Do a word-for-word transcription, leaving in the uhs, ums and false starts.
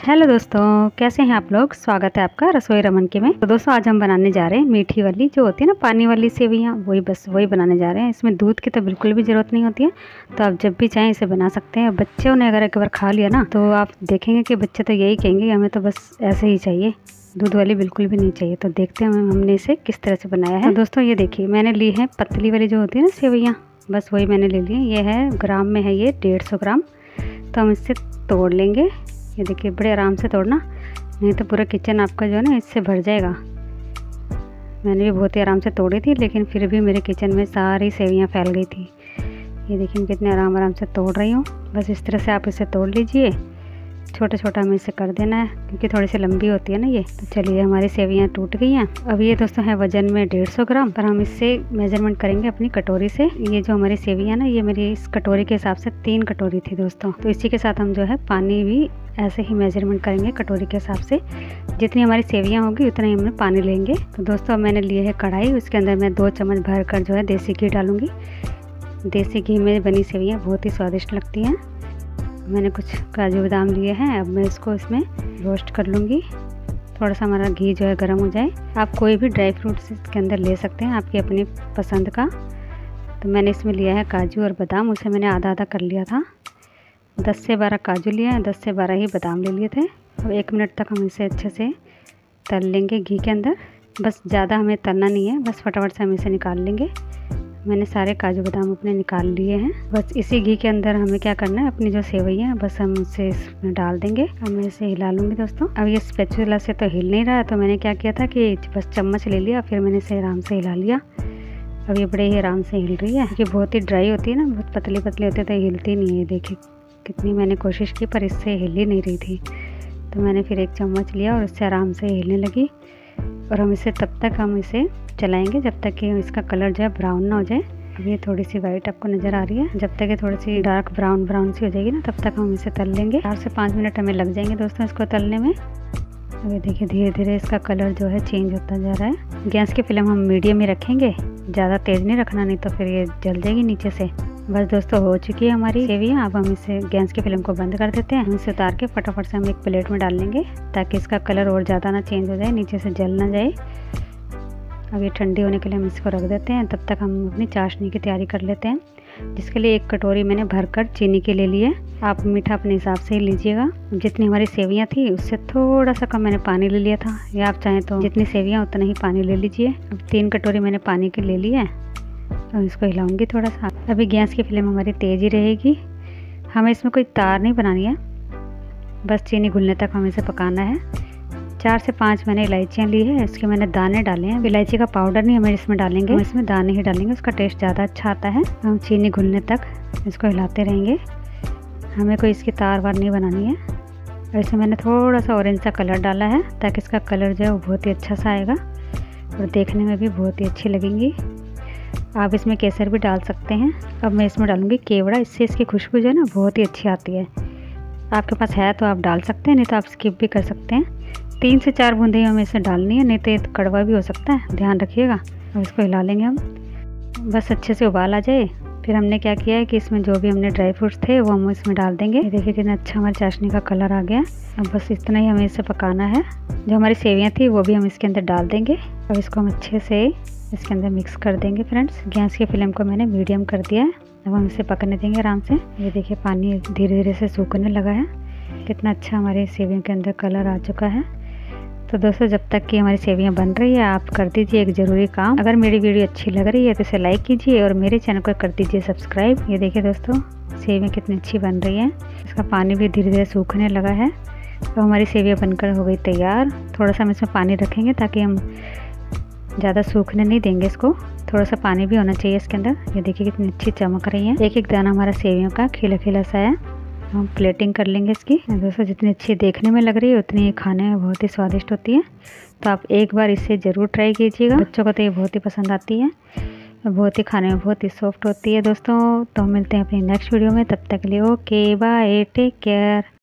Hello दोस्तों, कैसे हैं आप लोग। स्वागत है आपका रसोई रमन के में। तो दोस्तों आज हम बनाने जा रहे हैं मीठी वाली जो होती है ना, पानी वाली सेवइयाँ, वही बस वही बनाने जा रहे हैं। इसमें दूध की तो बिल्कुल भी ज़रूरत नहीं होती है, तो आप जब भी चाहें इसे बना सकते हैं। बच्चों ने अगर एक बार खा लिया ना, तो आप देखेंगे कि बच्चे तो यही कहेंगे हमें तो बस ऐसे ही चाहिए, दूध वाली बिल्कुल भी नहीं चाहिए। तो देखते हैं हमने इसे किस तरह से बनाया है। तो दोस्तों ये देखिए, मैंने ली है पतली वाली जो होती है ना सेवइयाँ, बस वही मैंने ले ली है। ये है ग्राम में है, ये डेढ़ सौ ग्राम। तो हम इससे तोड़ लेंगे। ये देखिए, बड़े आराम से तोड़ना, नहीं तो पूरा किचन आपका जो है ना इससे भर जाएगा। मैंने भी बहुत ही आराम से तोड़ी थी, लेकिन फिर भी मेरे किचन में सारी सेवइयाँ फैल गई थी। ये देखिए, कितने आराम आराम से तोड़ रही हूँ। बस इस तरह से आप इसे तोड़ लीजिए। छोटा छोटा हमें इसे कर देना है, क्योंकि थोड़ी सी लंबी होती है ना ये। तो चलिए, हमारी सेवइयाँ टूट गई हैं। अब ये दोस्तों है वजन में डेढ़ सौ ग्राम, पर हम इससे मेजरमेंट करेंगे अपनी कटोरी से। ये जो हमारी सेवइयाँ ना, ये मेरी इस कटोरी के हिसाब से तीन कटोरी थी दोस्तों। तो इसी के साथ हम जो है पानी भी ऐसे ही मेजरमेंट करेंगे कटोरी के हिसाब से। जितनी हमारी सेवइयाँ होगी उतना ही हमने पानी लेंगे। तो दोस्तों मैंने लिए है कढ़ाई, उसके अंदर मैं दो चम्मच भर कर जो है देसी घी डालूंगी। देसी घी में बनी सेवइयाँ बहुत ही स्वादिष्ट लगती हैं। मैंने कुछ काजू बादाम लिए हैं, अब मैं इसको इसमें रोस्ट कर लूँगी। थोड़ा सा हमारा घी जो है गर्म हो जाए। आप कोई भी ड्राई फ्रूट्स इसके अंदर ले सकते हैं, आपकी अपनी पसंद का। तो मैंने इसमें लिया है काजू और बादाम, उसे मैंने आधा आधा कर लिया था। दस से बारह काजू लिए हैं, दस से बारह ही बादाम ले लिए थे। और एक मिनट तक हम इसे अच्छे से तल लेंगे घी के अंदर। बस ज़्यादा हमें तलना नहीं है, बस फटाफट से हम इसे निकाल लेंगे। मैंने सारे काजू बादाम अपने निकाल लिए हैं। बस इसी घी के अंदर हमें क्या करना है, अपनी जो सेवइयाँ हैं बस हम उसे इसमें डाल देंगे। अब मैं इसे हिला लूँगी दोस्तों। अब ये स्पैचुला से तो हिल नहीं रहा है, तो मैंने क्या किया था कि बस चम्मच ले लिया, फिर मैंने इसे आराम से हिला लिया। अब ये बड़े ही आराम से हिल रही है, क्योंकि बहुत ही ड्राई होती है ना, बहुत पतली पतली होती है तो हिलती नहीं है। देखिए कितनी मैंने कोशिश की, पर इससे हिल ही नहीं रही थी। तो मैंने फिर एक चम्मच लिया और इससे आराम से हिलने लगी। और हम इसे तब तक हम इसे चलाएंगे जब तक कि इसका कलर जो है ब्राउन ना हो जाए। अब ये थोड़ी सी वाइट आपको नज़र आ रही है, जब तक ये थोड़ी सी डार्क ब्राउन ब्राउन सी हो जाएगी ना, तब तक हम इसे तल लेंगे। चार से पाँच मिनट हमें लग जाएंगे दोस्तों इसको तलने में। अब ये देखिए, धीरे धीरे इसका कलर जो है चेंज होता जा रहा है। गैस की फ्लेम हम मीडियम ही रखेंगे, ज़्यादा तेज़ नहीं रखना, नहीं तो फिर ये जल जाएगी नीचे से। बस दोस्तों हो चुकी है हमारी सेवइयाँ। अब हम इसे गैस की फ्लेम को बंद कर देते हैं। हम इसे उतार के फटाफट से हम एक प्लेट में डाल लेंगे, ताकि इसका कलर और ज़्यादा ना चेंज हो जाए, नीचे से जल ना जाए। अब ये ठंडी होने के लिए हम इसको रख देते हैं। तब तक हम अपनी चाशनी की तैयारी कर लेते हैं, जिसके लिए एक कटोरी मैंने भरकर चीनी के ले ली है। आप मीठा अपने हिसाब से ही लीजिएगा। जितनी हमारी सेवइयाँ थी उससे थोड़ा सा कम मैंने पानी ले लिया था, या आप चाहें तो जितनी सेवइयाँ उतना ही पानी ले लीजिए। अब तीन कटोरी मैंने पानी की ले ली है। अब इसको हिलाऊंगी थोड़ा सा। अभी गैस की फ्लेम हमारी तेज़ ही रहेगी। हमें इसमें कोई तार नहीं बनानी है, बस चीनी घुलने तक हमें इसे पकाना है। चार से पाँच मैंने इलायचियाँ ली है, इसके मैंने दाने डाले हैं। इलायची का पाउडर नहीं हमें इसमें डालेंगे, हम इसमें दाने ही डालेंगे, उसका टेस्ट ज़्यादा अच्छा आता है। हम चीनी घुलने तक इसको हिलाते रहेंगे। हमें कोई इसकी तार वार नहीं बनानी है। और इसमें मैंने थोड़ा सा ऑरेंज सा कलर डाला है, ताकि इसका कलर जो है वो बहुत ही अच्छा सा आएगा और देखने में भी बहुत ही अच्छी लगेंगी। आप इसमें केसर भी डाल सकते हैं। अब मैं इसमें डालूँगी केवड़ा, इससे इसकी खुशबू जो है ना बहुत ही अच्छी आती है। आपके पास है तो आप डाल सकते हैं, नहीं तो आप स्किप भी कर सकते हैं। तीन से चार बूंदें हमें इसे डालनी है, नहीं तो ये कड़वा भी हो सकता है, ध्यान रखिएगा। अब इसको हिला लेंगे हम, बस अच्छे से उबाल आ जाए। फिर हमने क्या किया है कि इसमें जो भी हमने ड्राई फ्रूट्स थे वो हम इसमें डाल देंगे। देखिए कितना अच्छा हमारी चाशनी का कलर आ गया। अब बस इतना ही हमें इसे पकाना है। जो हमारी सेवइयाँ थी वो भी हम इसके अंदर डाल देंगे। अब इसको हम अच्छे से इसके अंदर मिक्स कर देंगे फ्रेंड्स। गैस की फ्लेम को मैंने मीडियम कर दिया है। अब हम इसे पकने देंगे आराम से। ये देखिए, पानी धीरे धीरे से सूखने लगा है। कितना अच्छा हमारे सेवइयों के अंदर कलर आ चुका है। तो दोस्तों जब तक कि हमारी सेवइयाँ बन रही है, आप कर दीजिए एक ज़रूरी काम। अगर मेरी वीडियो अच्छी लग रही है तो इसे लाइक कीजिए और मेरे चैनल को कर दीजिए सब्सक्राइब। ये देखिए दोस्तों, सेवइयाँ कितनी अच्छी बन रही हैं। इसका पानी भी धीरे धीरे सूखने लगा है। तो हमारी सेवइयाँ बनकर हो गई तैयार। थोड़ा सा हम इसमें पानी रखेंगे, ताकि हम ज़्यादा सूखने नहीं देंगे इसको। थोड़ा सा पानी भी होना चाहिए इसके अंदर। ये देखिए कितनी अच्छी चमक रही है। एक एक दाना हमारा सेवइयों का खिला खिला सा है। हम प्लेटिंग कर लेंगे इसकी। दोस्तों जितनी अच्छी देखने में लग रही है, उतनी ही खाने में बहुत ही स्वादिष्ट होती है। तो आप एक बार इसे ज़रूर ट्राई कीजिएगा। बच्चों को तो ये बहुत ही पसंद आती है, बहुत ही खाने में बहुत ही सॉफ्ट होती है दोस्तों। तो हम मिलते हैं अपनी नेक्स्ट वीडियो में, तब तक के लिए ओके बाय, टेक केयर।